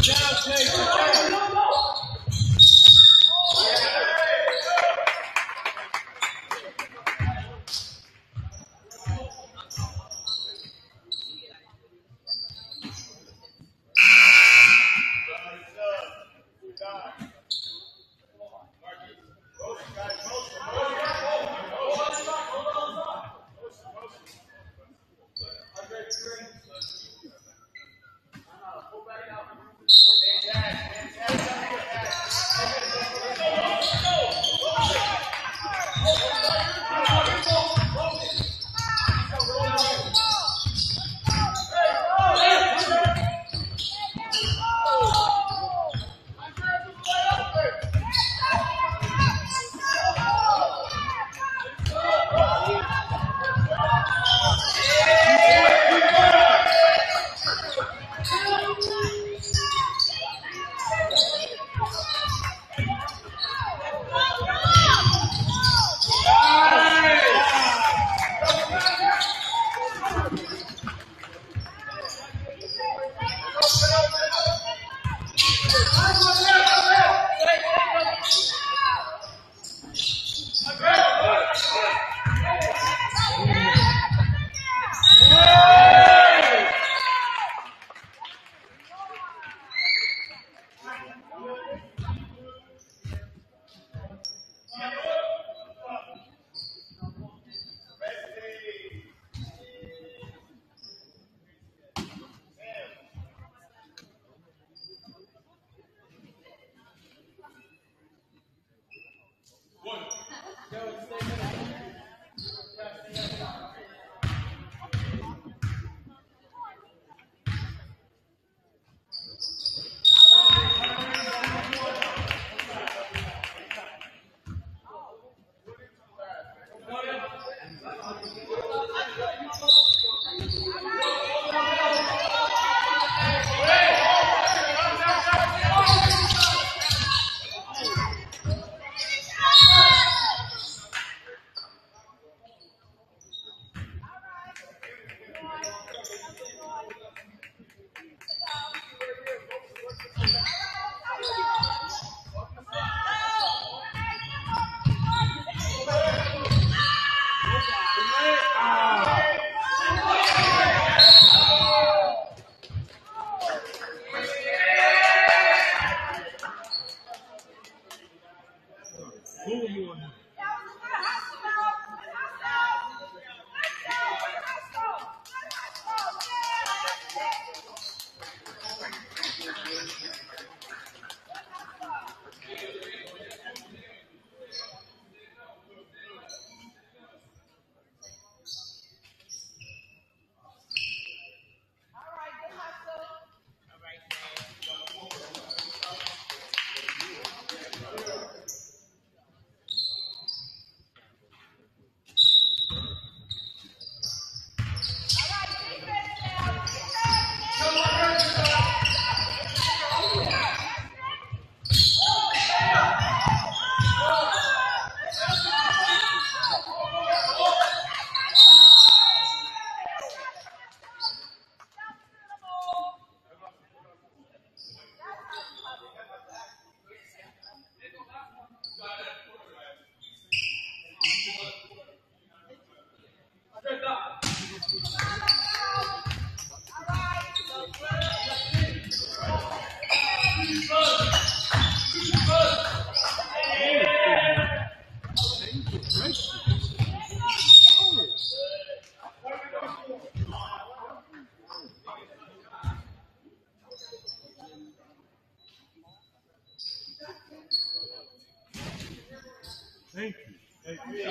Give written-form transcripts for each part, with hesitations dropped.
Thank you. Thank you.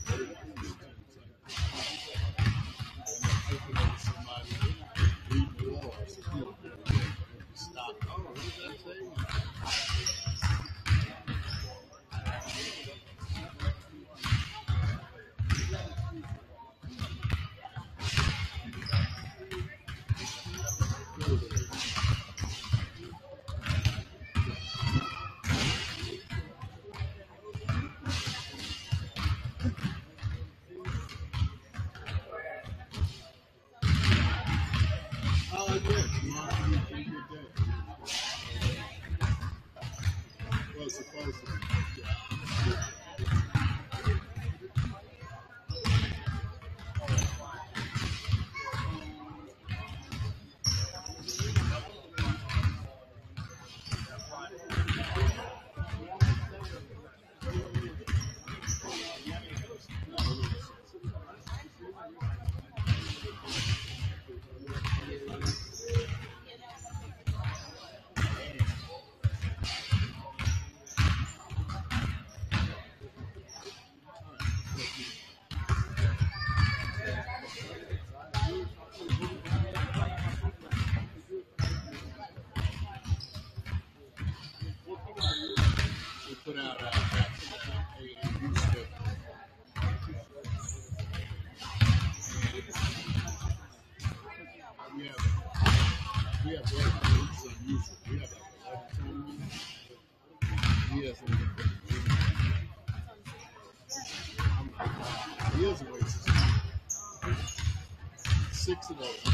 Six of those.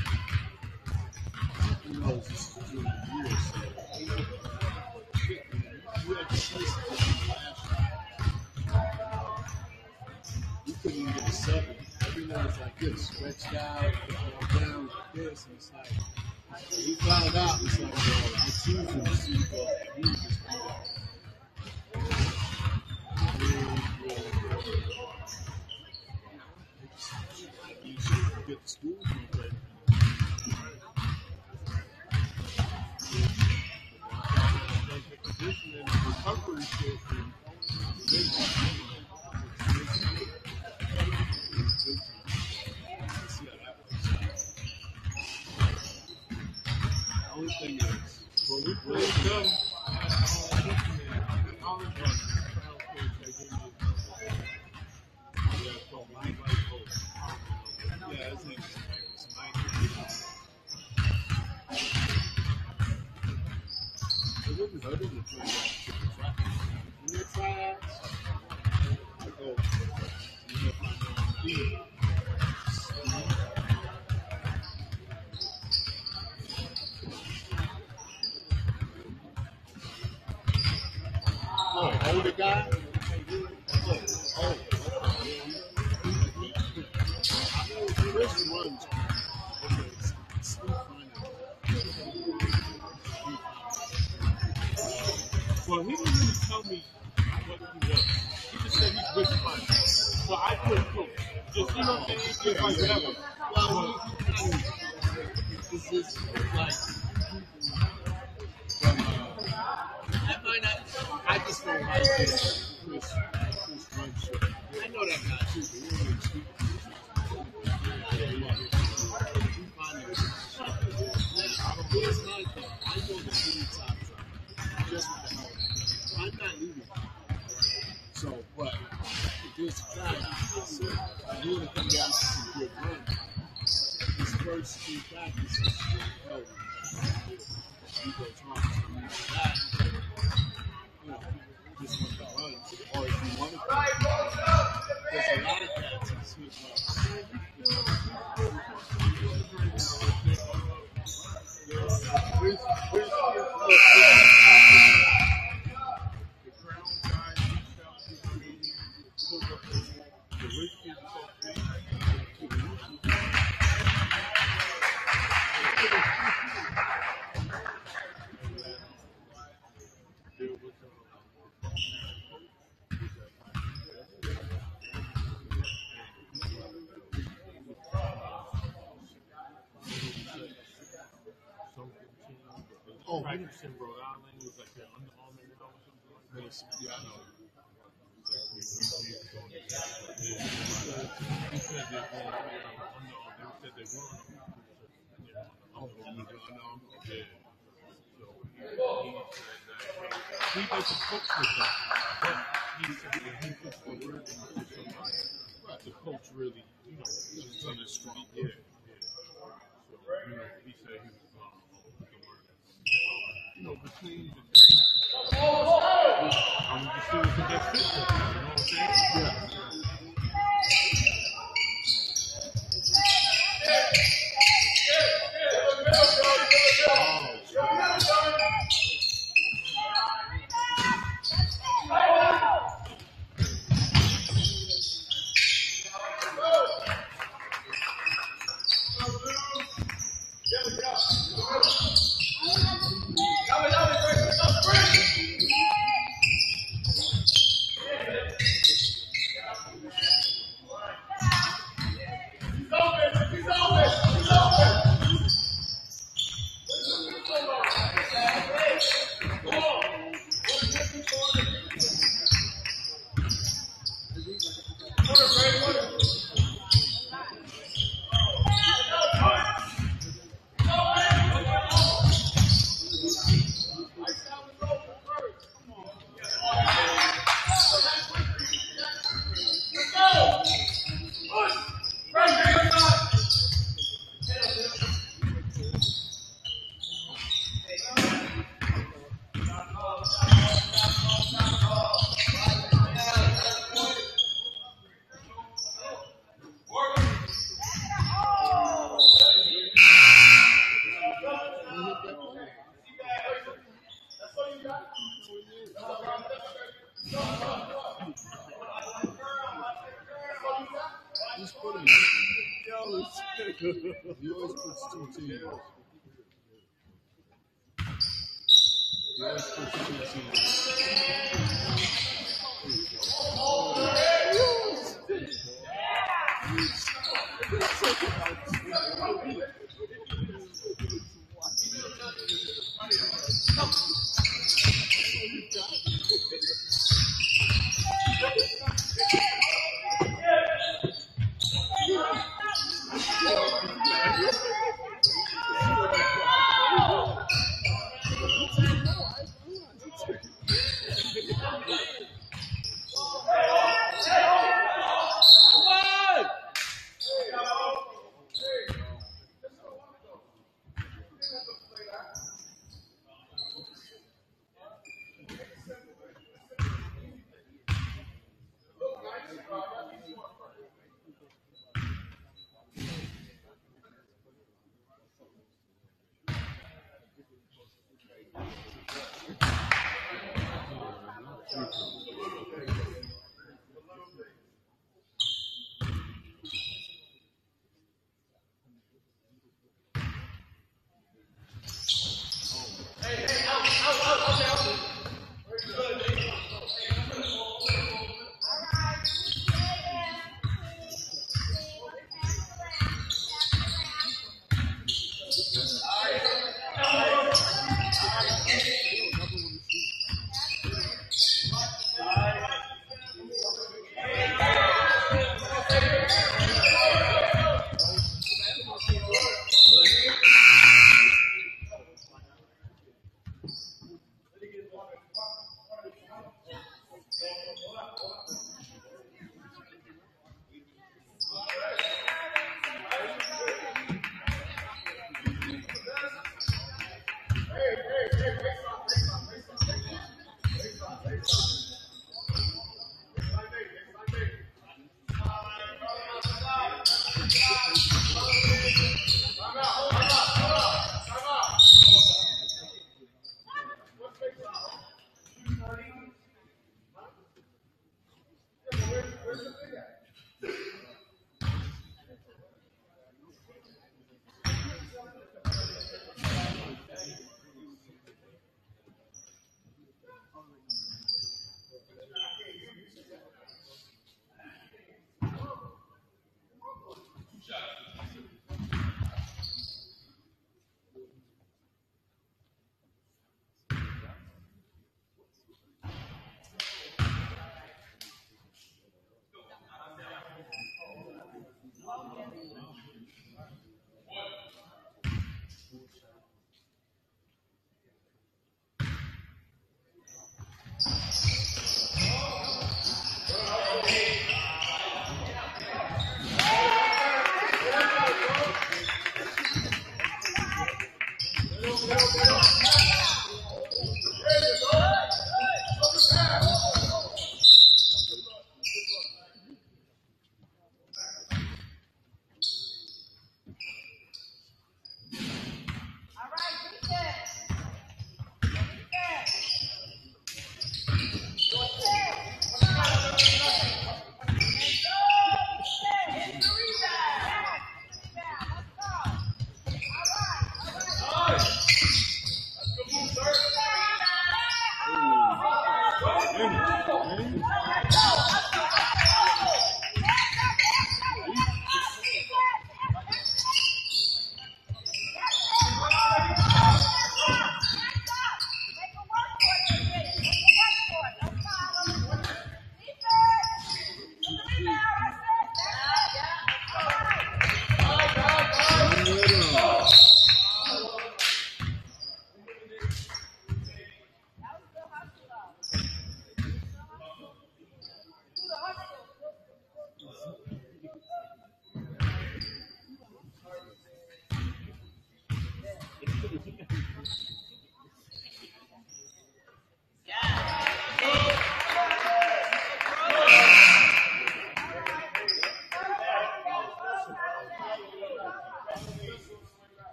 Who knows? This is during the year, so shit, man. You had to see something last year. You couldn't even get a 7. Everyone was like this, stretched out, down like this, and it's like we found out. It's like, well, I'm choosing to see what you just do. You should get the school right. Recovery system. The only thing is, when we played them, yeah, his name is Mike. It wouldn't hurt him to play that. In your tryouts, I go, you know, oh, older guy? Oh. Chris runs. Well, he didn't really tell me what he was. He just said he's with fun. So I couldn't cook. Just, you know what I'm saying? Just like whatever. Well, this is like, that might not, I just don't like this Chris Run shit. I know that guy too, but we're really stupid. It's like that. I know the city top. Just like that. I'm not leaving. So, but this guy, you want to come down to some good run. His first 3 practices, hell, you go try to that. You know, just want to run. Or if you want to run, there's a lot of cats in sweet Practice in Rhode Island. He was like an Under Armour or something like that. Yeah, I know. He doesn't coach with them, but he said that he puts the word in for somebody. The coach really, is on his strong. Yeah. So, he said he was put the word in. Between the three, I'm just see what the best fit for. You know what I'm saying? Yeah. He always puts two teams. He always puts two teams.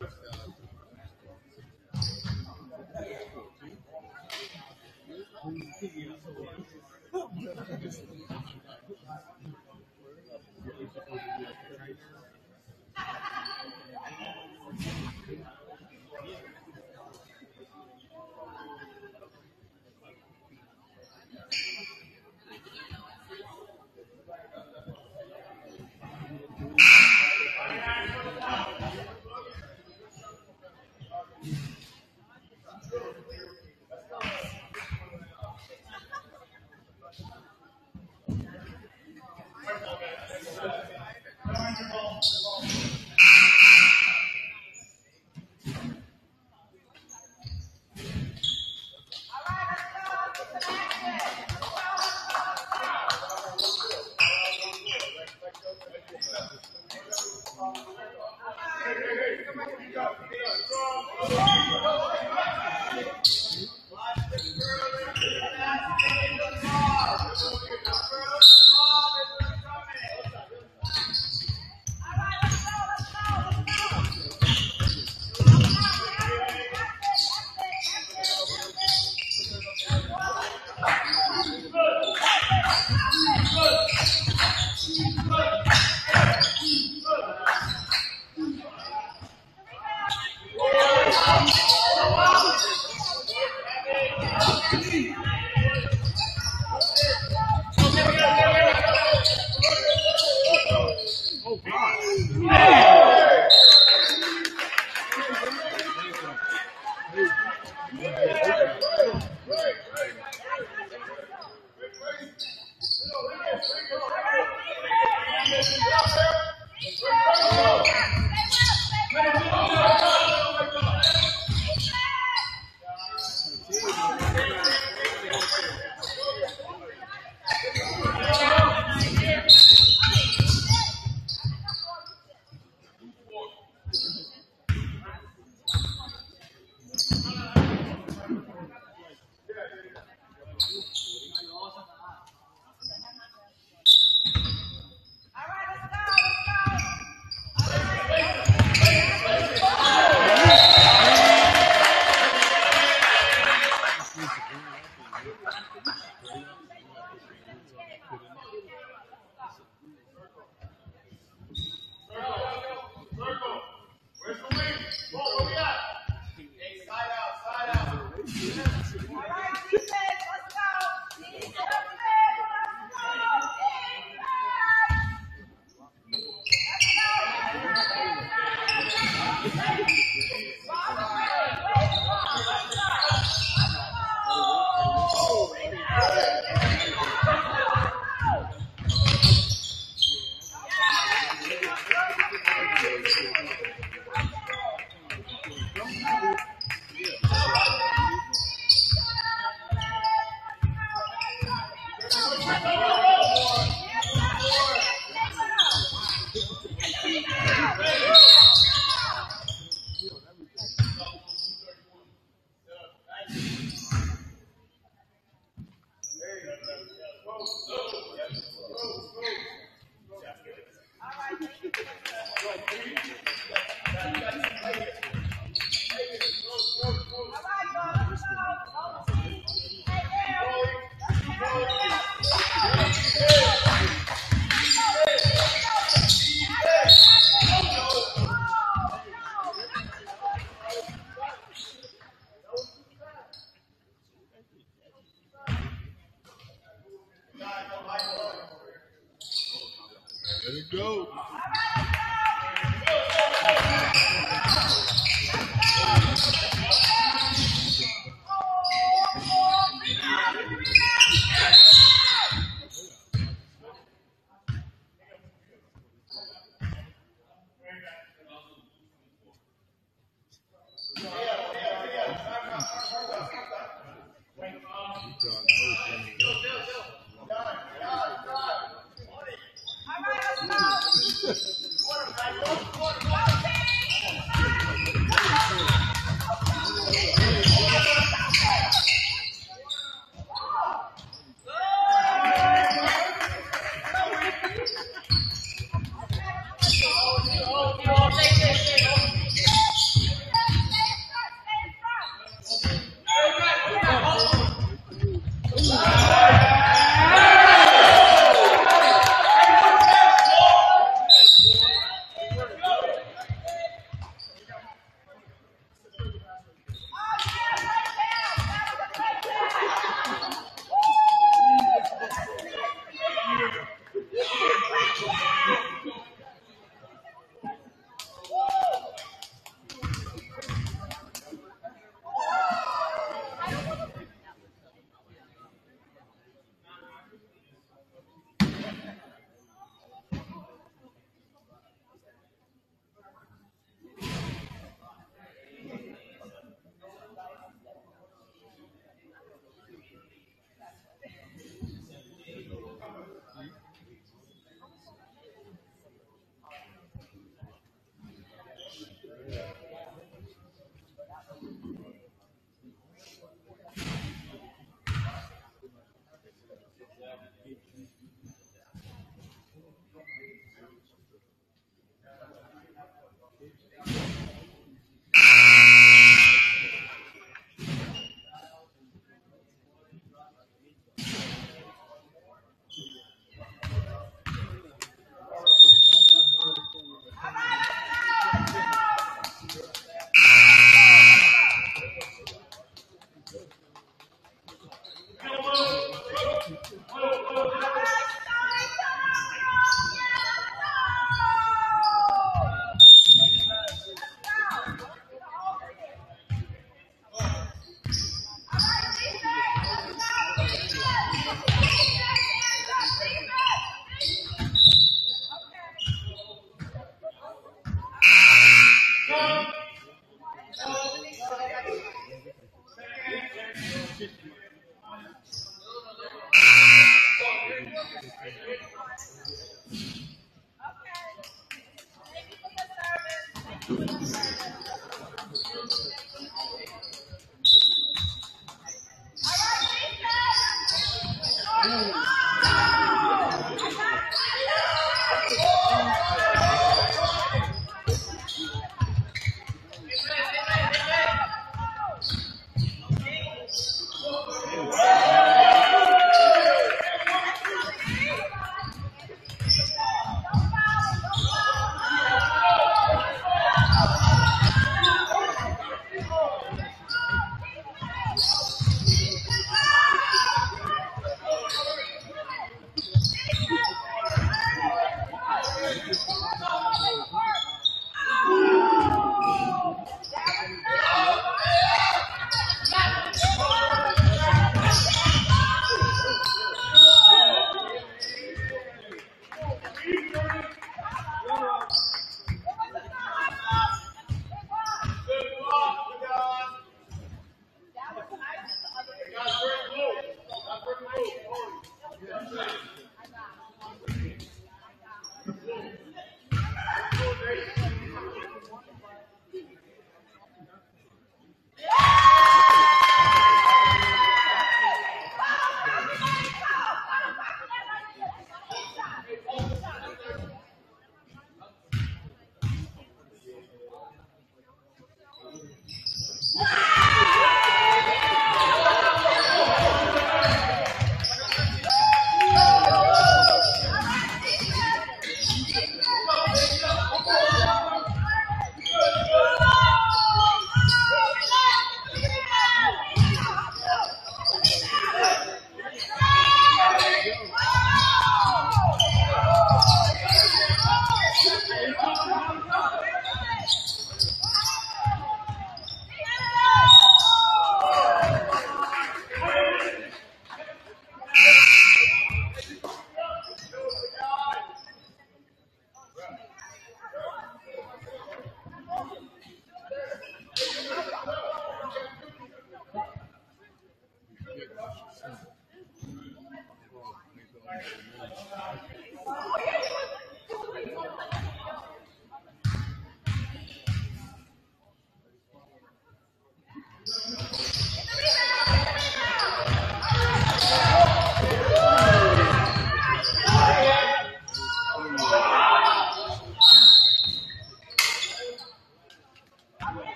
Let it go.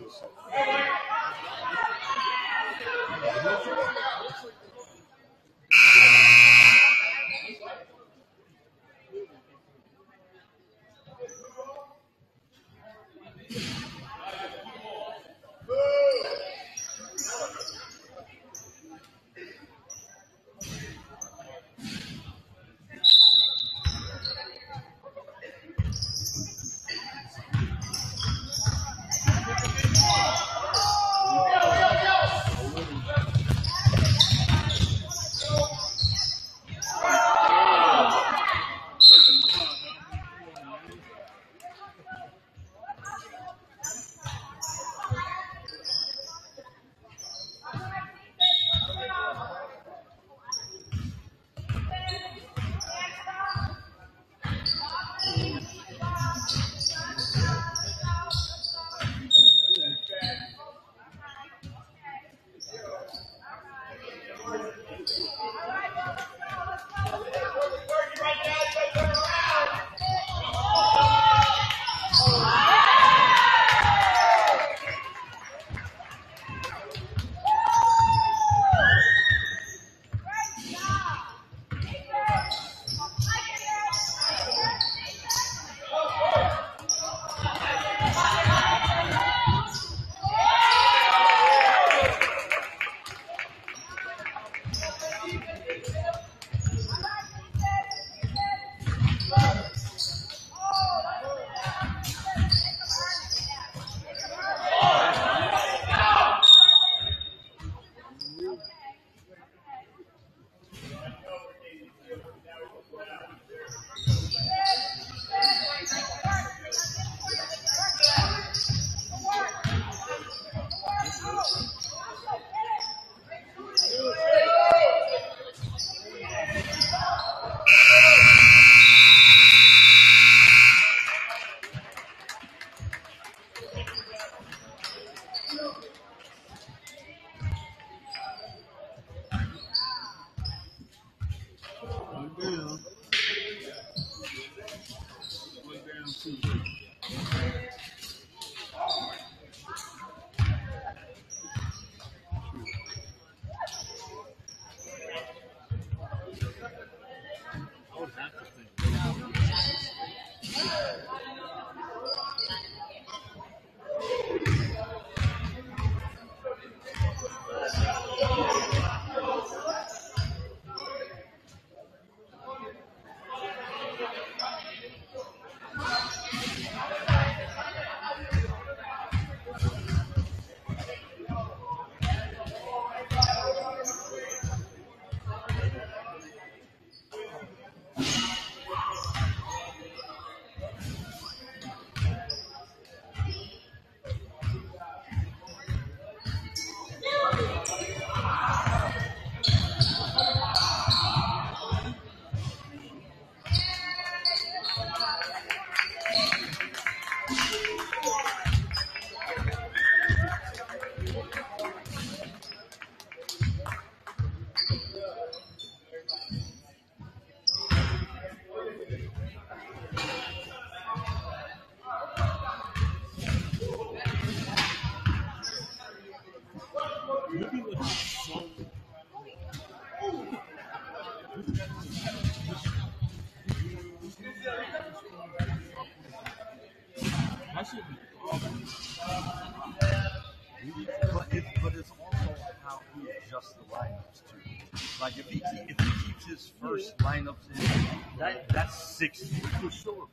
But it's also how he adjusts the lineups too. Like if he keeps his first lineups in, that's 60 for sure.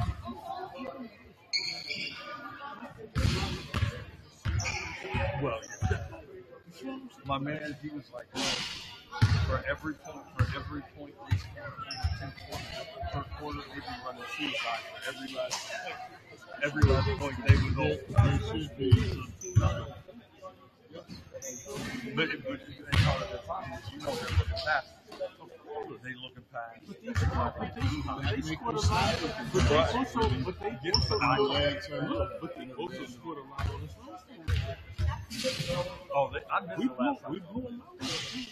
Well, my man, he was like, for every point they scored, 10 points per quarter, they'd be running suicide. For every last point they would go. There should be. But at the time, you know they're looking past. They looking past. They scored a lot. But they also scored a lot on this last game. Oh, I missed the last time. We blew them out.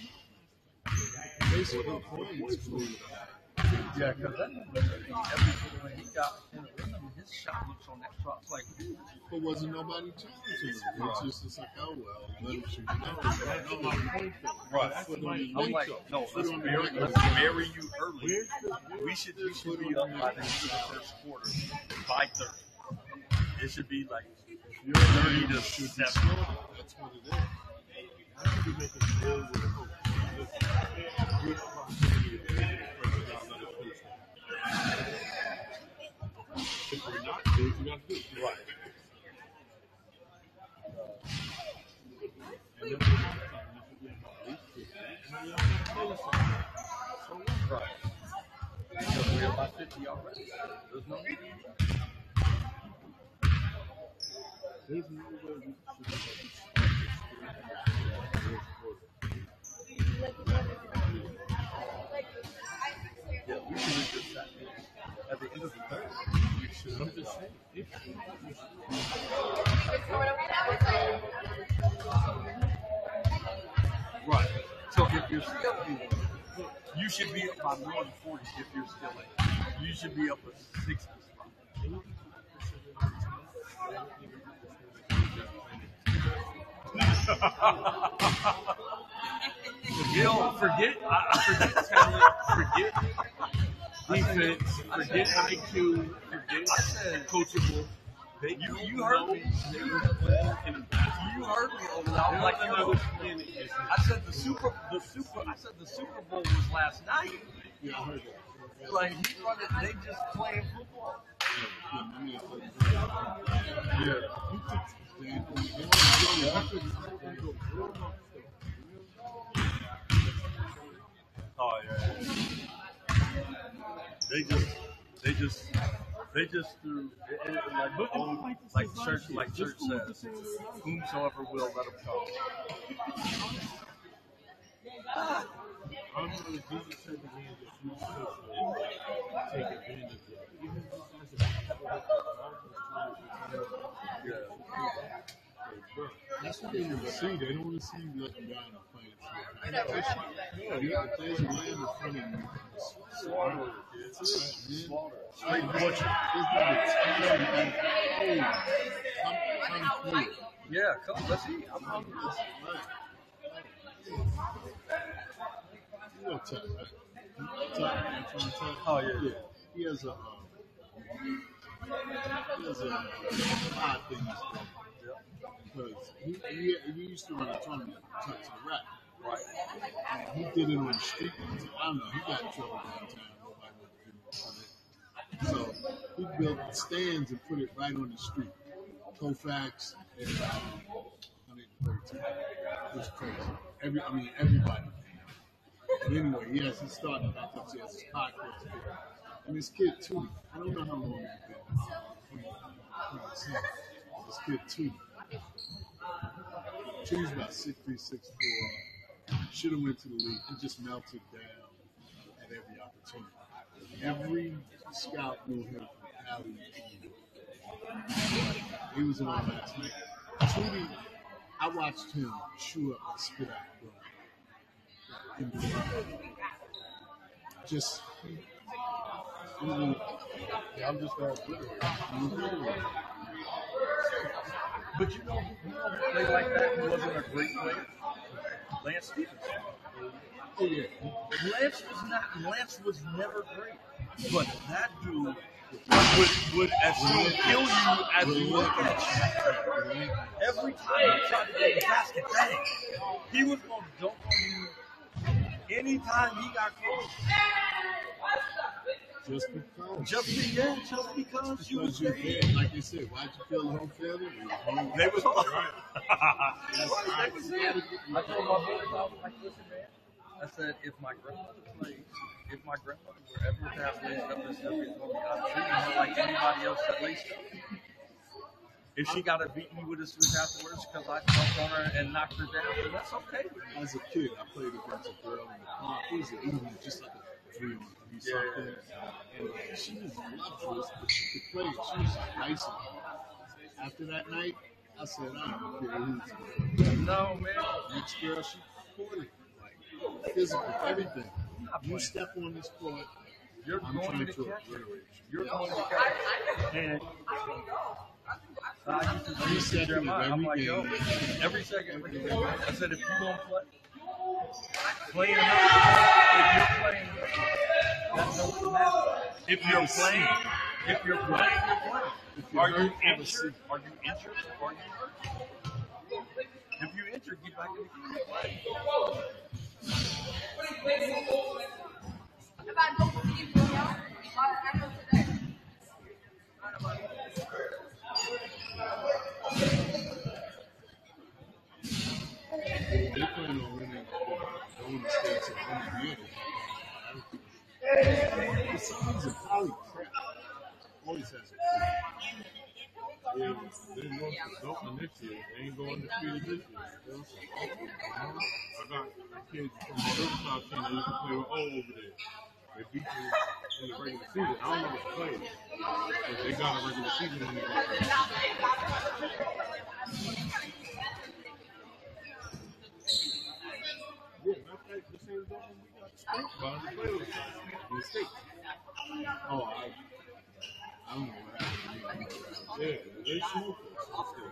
They scored points. Yeah, because when he got in the rhythm, his shot looks on that shot. It's like, But wasn't nobody challenging him. It's just like, oh well, let him shoot. right. I'm like, no, let's bury you early. We should be up by the end of the first quarter by 30. It should be like 30 to 7. That's what it is. I should be making deals with the coach. Listen, you're not if we're not good, you got to do it. Right. And then time, you should be about 850. So what? Right. So we're about 50 already. There's no need. There's no way we should Yeah, we should have just sat at the end of the third. we should. I'm just saying. If Right. So if you're still in, you should be up by more than 40 if you're still in. You should be up at 60 spot. Forget talent, forget defense, forget IQ, forget coachable. You heard me. You heard me. I was like, I said the Super Bowl was last night. Yeah, I heard that. Like they just playing football. Yeah. Oh yeah. They just threw like church says, whomsoever will let them come. I'm going to do the type of games that you take advantage of. Even that's what they want to see. They don't want to see you let them down and playing. No, you got to play the land in front of you. Slaughter. Straight butcher. I'm cool. Yeah, come, let's eat. I'm hungry. You know Tech, right? Oh yeah. He has a odd thing because he used to run a tournament to the rap. Right. And he did it on the street. I don't know. He got in trouble downtown. Nobody wanted to give him credit. So he built stands and put it right on the street. Kofax and 113. It was crazy. Everybody. But anyway, yes, he started back up. He has his podcast. And this kid, too, I don't know how long he's been. This kid, too. He's about 6'3", 6'4". Should have went to the league. He just melted down at every opportunity. Every scout knew him from Cali. He was on last night. Tootie, I watched him chew up and spit out blood. Just, I'm just going to put it. But you know who played like that who wasn't a great player? Lance Stevenson. Oh yeah. Lance was never great. But that dude would as soon kill you as you look at you. Every time he tried to get the basket, bang. He was going to dunk on you anytime he got close. Just because. Just because you was there. there. Like you said, why'd you feel the home failure? They was home. Right. I told my brother, I was like, listen, man. I said, if my grandmother were ever to have raised up this stuff, I'm treating her like anybody else that raised up. If she got to beat me with a switch afterwards because I jumped on her and knocked her down, then that's okay with me. As a kid, I played against a girl in the park. It was even just like a 3-on-3 something. And she was voluptuous, but she could play. She was just nice. After that night, I said, I don't care who's No, man. Next girl, she courted. Like, physical, everything. You step on this court, You're I'm going trying to to catch it. obliterate You're going to catch it. And I used to Every second of Jeremiah, I'm every like, yo, game. every second, every game. I said, if you don't play enough, if you're playing, that doesn't matter. If you're playing, you're playing. Are you injured? Are you injured? Are you hurt? If you're injured, get back in the game. They plan on winning Golden State's winning the Suns are probably crap. Always has a Yeah, they lost to Dortmund this year. They ain't going undefeated this year. I got kids from the Hilltop team that used to play with O over there. They beat them in the regular season. I don't know what the players, but they got a regular season when they got there. Yeah, that's like the same Dortmund we got spanked by the players. Mistake. Oh, I don't know what happened. Yeah, they smoked us. Mistake.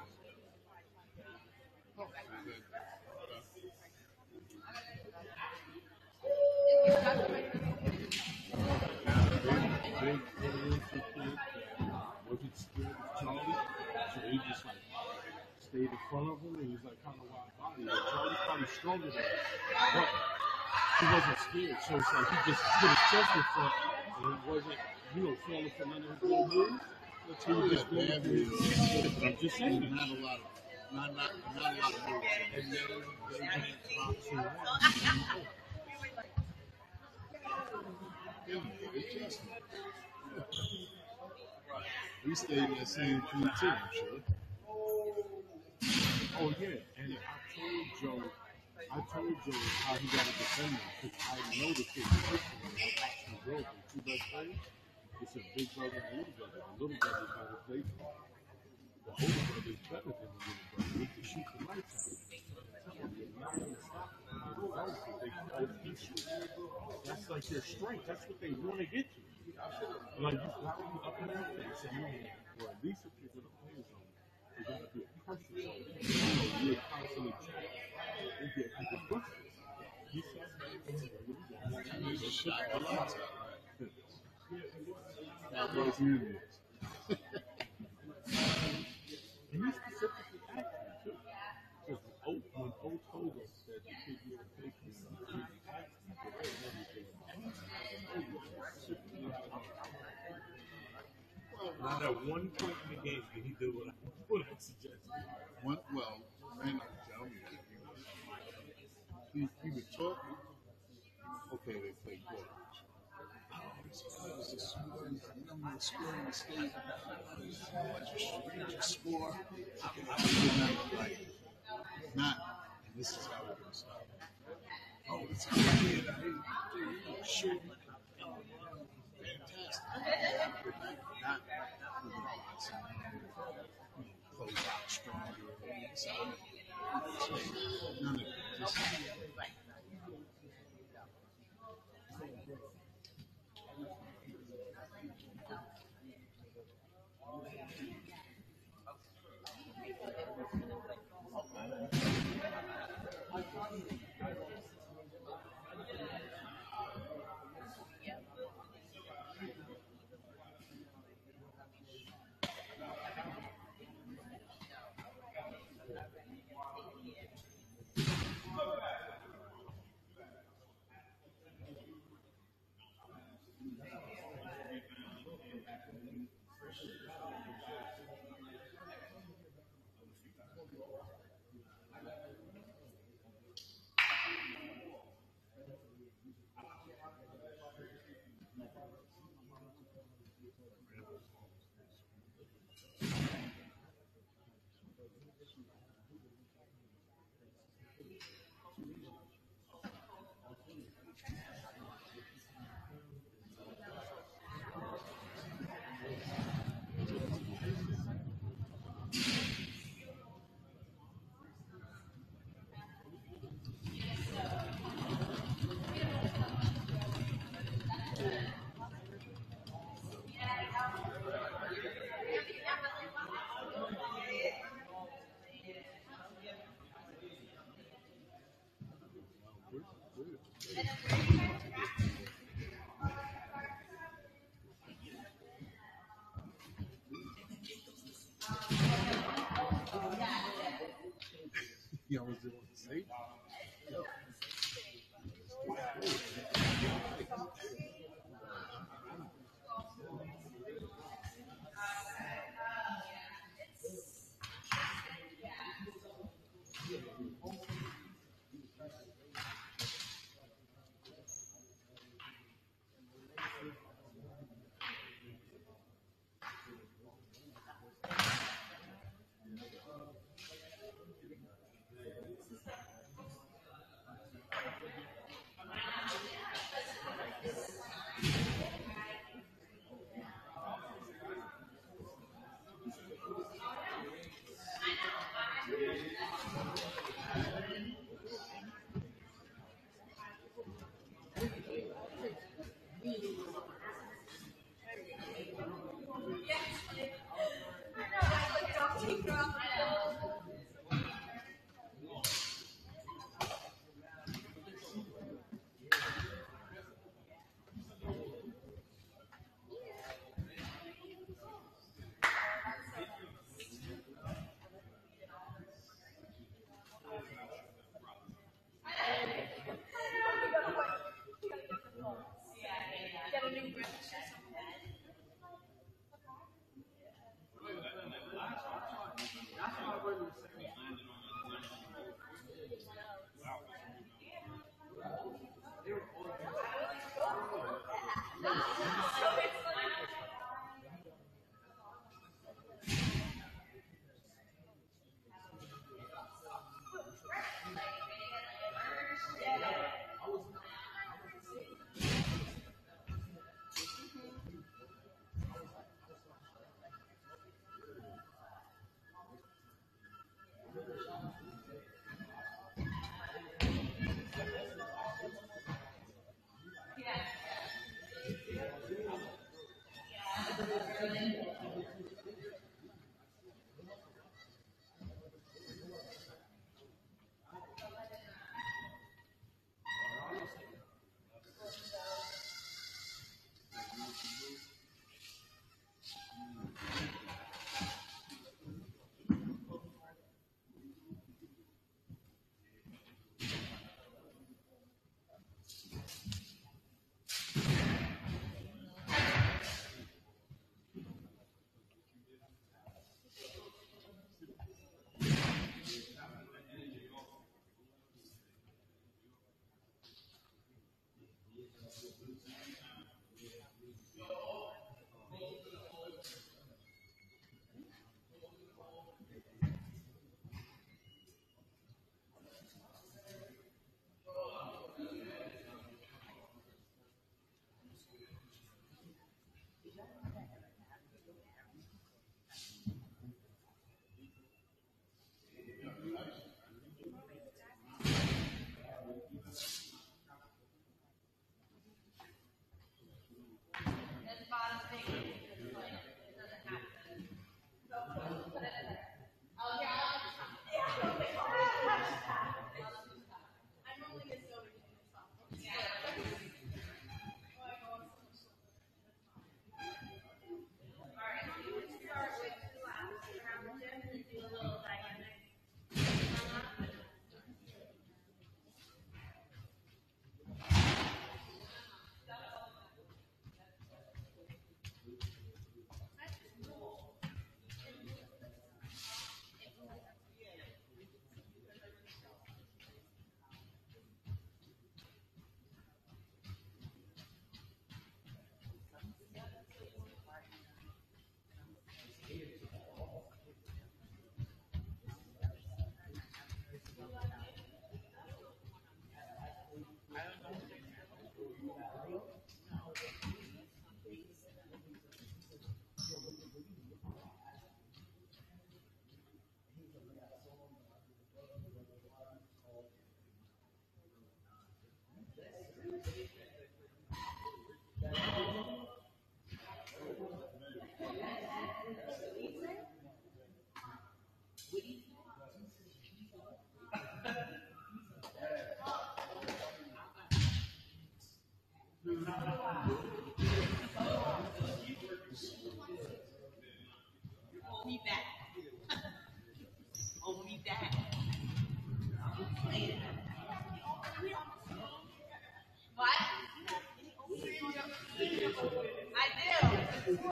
Big influential kid that wasn't scared of Charlie, so he just like stayed in front of him and he's like kind of wide body. Like Charlie's probably stronger than him, but he wasn't scared, so it's like he just put his chest in front and he wasn't, falling for none of his little moves. That's how he just Bad did. moves. I'm just saying. Not a lot of moves. And then they just boxing around. Adjustment. We stayed in that same crew too, I'm sure. Oh yeah, and I told Joe how he got a defender because I noticed it personally. I watched him grow. The two best players, it's a big brother and a little brother. The little brother's never played for him. The older brother's better than the little brother. He can shoot the lights out. You're not gonna stop them. They both can shoot. That's like their strength. That's what they want to get to. Like you got to be up in their face and or at least if you're gonna play zone, you got to be a pressure zone. You're constantly trying to get people busted. He said He's a shot. A lot. that was union. And he specifically asked me too. Because when O told us that the kid you were taking, he asked me if I knew anything about it. Not at one point in the game did he do what I suggested. Well, man, tell me. He would talk. Okay, they played ball. Just score. Not, and this is how we're going to stop. Oh, it's how we did. Shoot. Fantastic. Not close out stronger. None of it. Just Yeah, I was doing the same.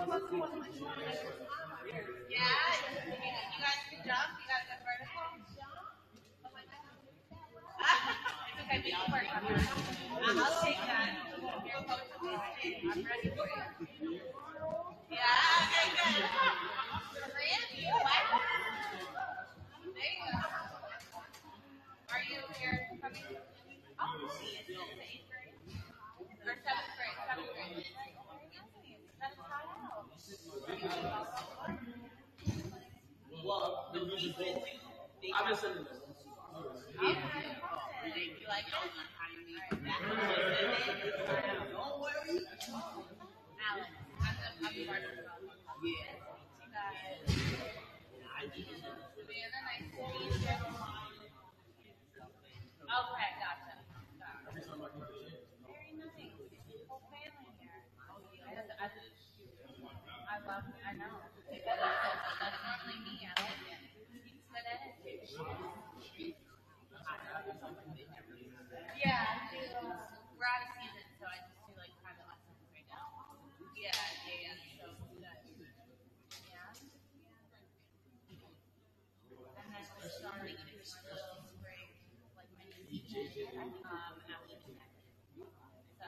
you guys can jump. You got a good vertical. Okay, we can work on that. I'll take that. Your coach will stay. I'm ready for you. Yeah, okay, good. Randy, wow. There you go. Are you here coming? Oh, see, it's the 8th grade. Or 7th grade. 7th grade. That's hot out. Well, the reason both. I've been sending them. Okay. You like it? Don't worry. Alex, I'm part of the yeah. Savannah, nice to meet you. Okay, gotcha. Very nice. Whole family here. I know. That's normally me. I like it. It's good energy. Yeah, I do. We're out of season, so I just do like private lessons right now. Yeah. So good. Yeah. And then we're starting to do a little spring, like mini season, after tonight. So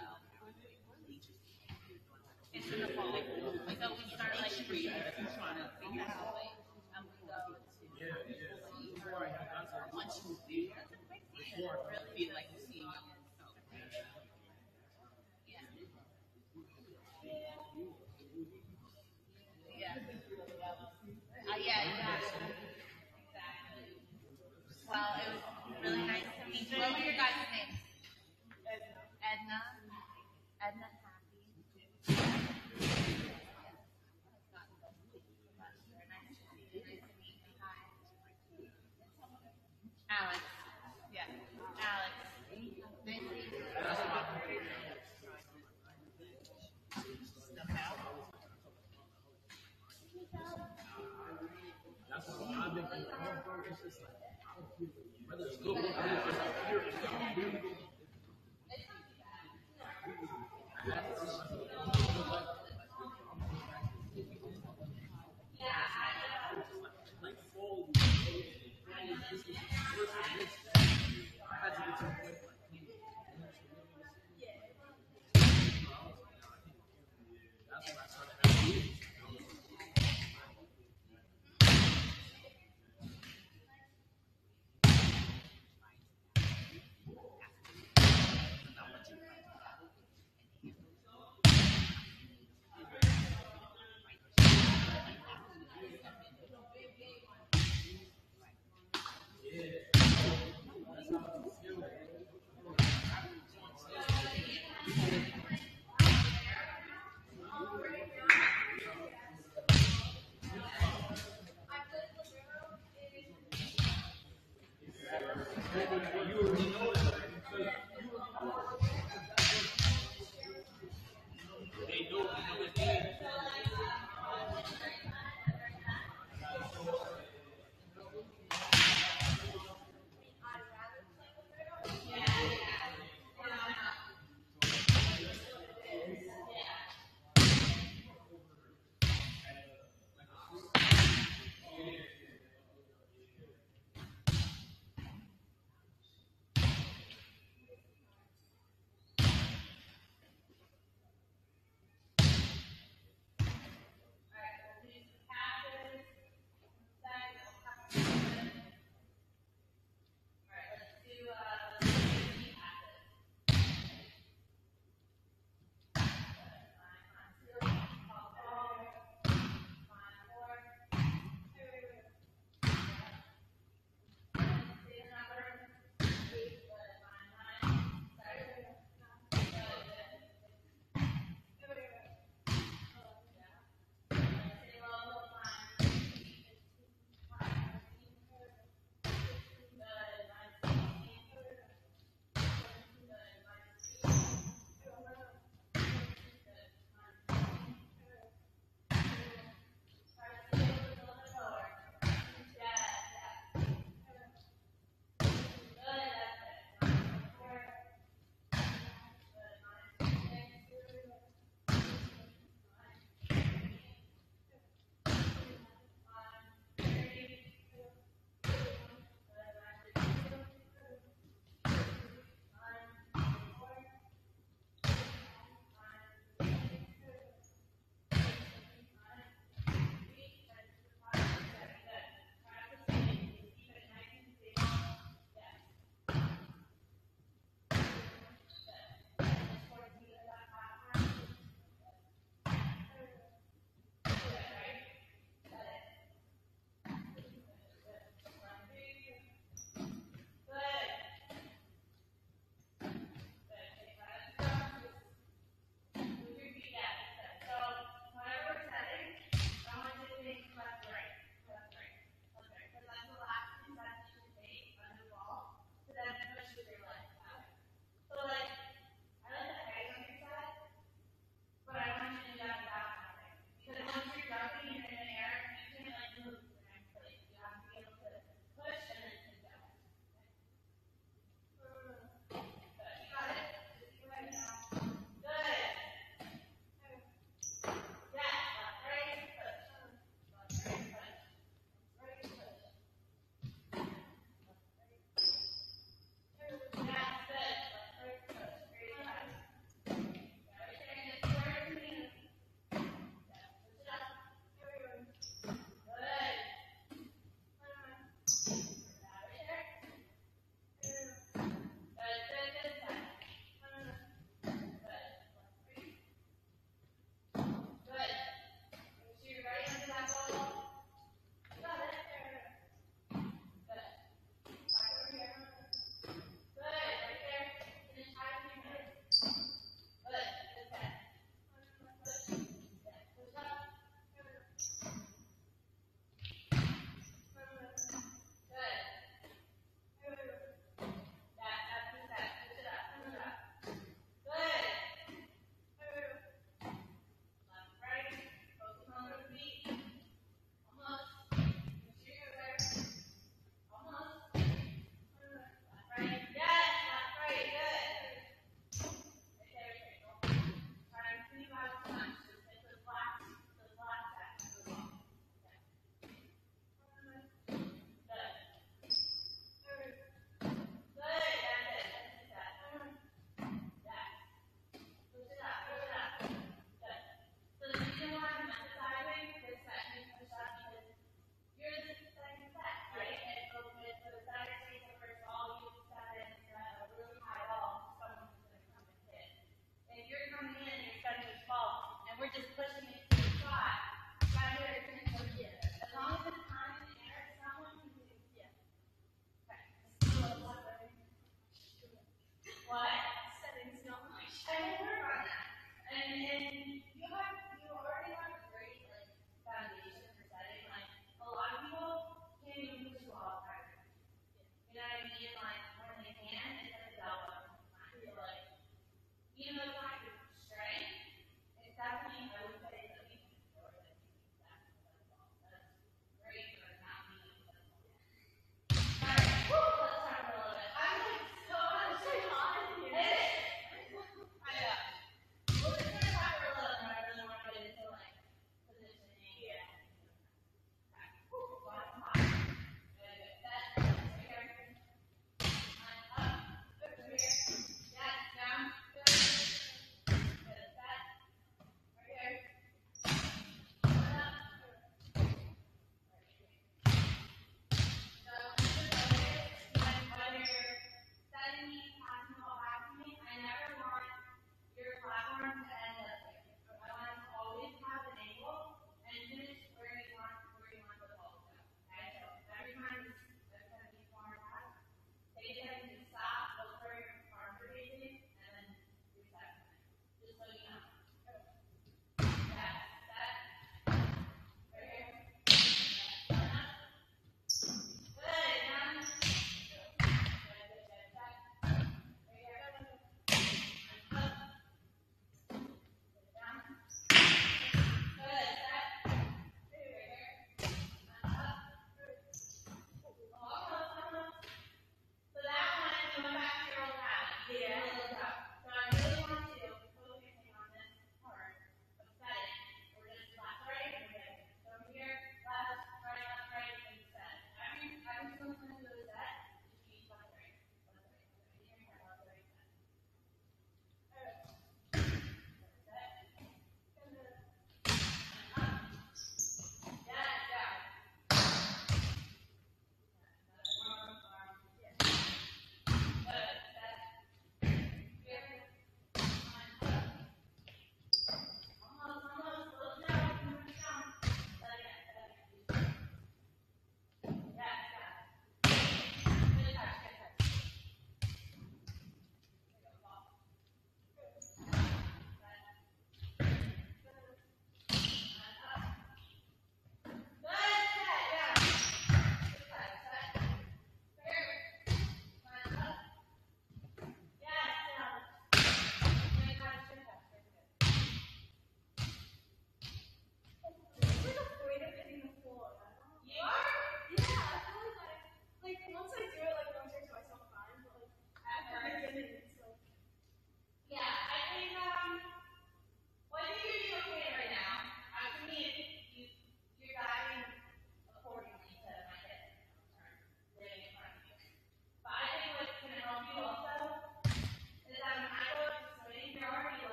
it's in the fall. So we start like spring, and we go to once you do, that's a big season. Really feel like you see. Yeah, exactly. Well, it was really nice to meet you. What were your guys' names? Edna. Edna Happy. Alex. Yeah. Alex. Nice to meet you. That's what I've been thinking. It's just like, I don't feel whether it's good or not. Like fall, this was the first of this. I had to get to the point where I came. That's when I started having you already know it.